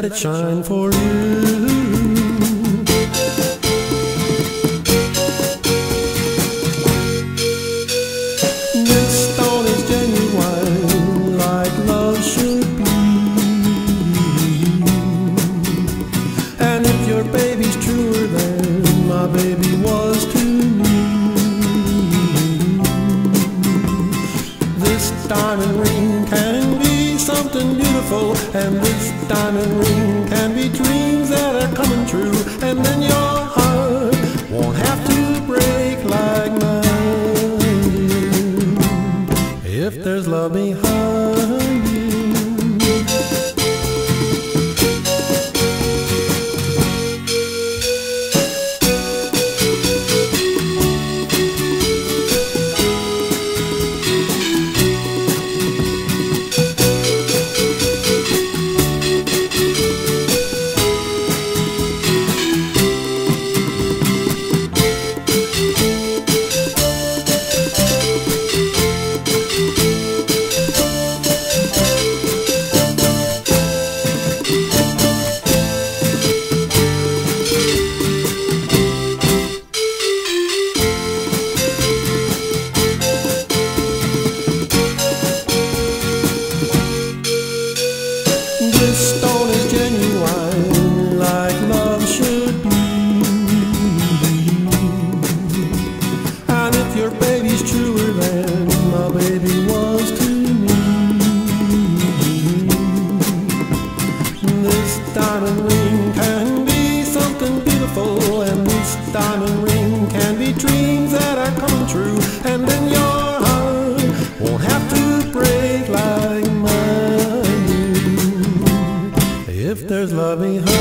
let it shine for you. This stone is genuine, like love should be. And if your baby's truer than my baby was to me, this diamond ring can be something beautiful, and this diamond ring can be dreams that are coming true. And then your heart won't have to break like mine did, if there's love behind you. This stone is genuine, like love should be. And if your baby's truer than my baby was to me, this diamond ring can be something beautiful, and this diamond ring can be dreams that are coming true. And then your heart won't have to break like mine, if there's love behind.